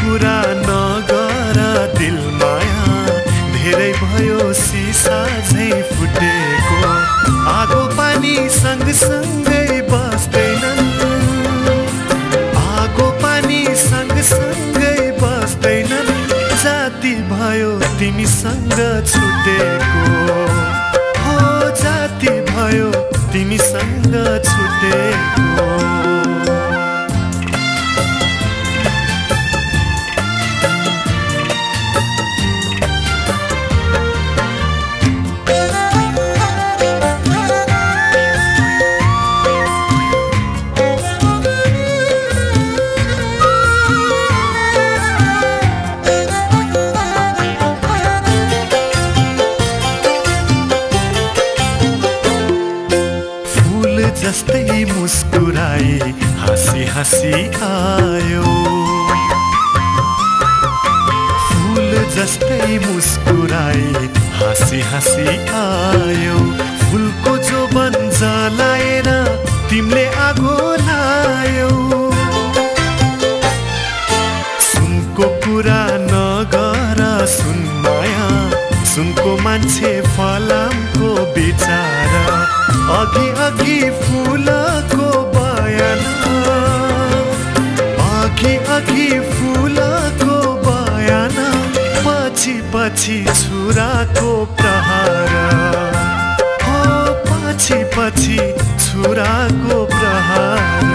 कुरा नगर दिल माया धेरै भयो सिसा झै फुटेको आगो पानी सँगसँगै बस्दैनन् आगो पानी सँगसँगै बस्दैनन् जाति भयो तिमीसँग छुटेको हो जाति भयो तिमीसँग छुटेको जस्तै मुस्कुराई हाँसी हाँसी आयो फूल जस्तै मुस्कुराई हाँसी हाँसी आयो फूलको जोबन जलाएर तिमीले आगो लायौ सुनको कुरा नगर सुन माया सुनको मान्छे फलामको बिचारा अघि अघि फूलको बयान अघि अघि फूलको बयान पछि पछि छुराको प्रहार हो पछि पछि छुराको प्रहार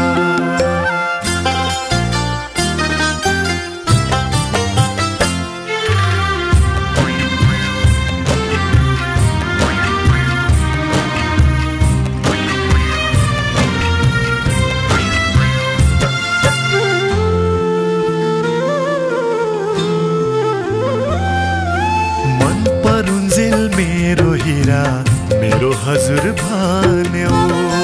मेरो हीरा मेरो हजुर भन्यो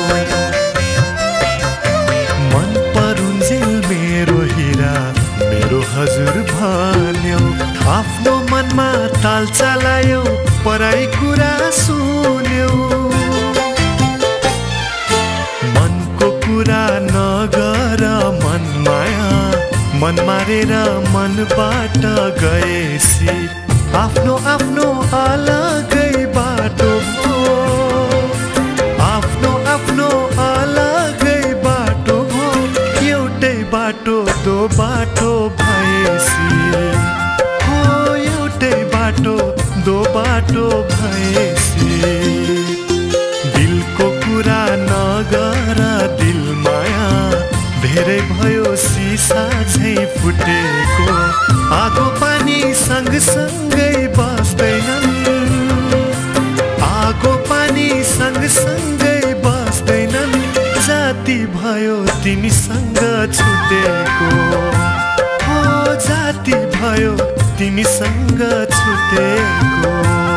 मन परुन्जेल मेरो हीरा मेरो हजुर भन्यो आफ्नो मनमा ताल चलायो पराई कुरा सुन्यो मनको कुरा नगर मन माया मन मारेर मनबाट गएसी आफ्नो आफ्नो अलगै बाटो भो आफ्नो आफ्नो अलगै बाटो भो एउटै बाटो दो बाटो भएसी हो एउटै बाटो दो बाटो भएसी दिलको कुरा नगर दिल माया धेरै भयो सिसा झै फुटेको आगो पानी सँगसँगै बस्दैनन् आगो पानी सँगसँगै बस्दैनन् जाति भयो तिमीसँग छुटेको हो जाति भयो तिमीसँग छुटेको